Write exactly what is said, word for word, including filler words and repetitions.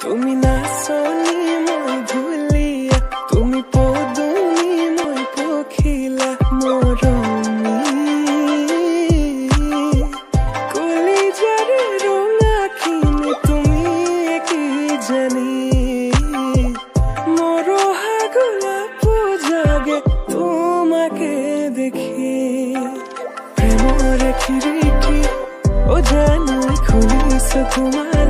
তুমি নাচনি মই ঢুলীয়া, তুমি পদুমী মই পখিলা মৰমী। কলিজাৰে ৰঙাখিনি তুমি কি জানি, মৰহা গোলাপ জাগে তোমাকে দেখি। প্ৰেমৰে খিৰিকী অ জানো খুলিছ তোমাৰ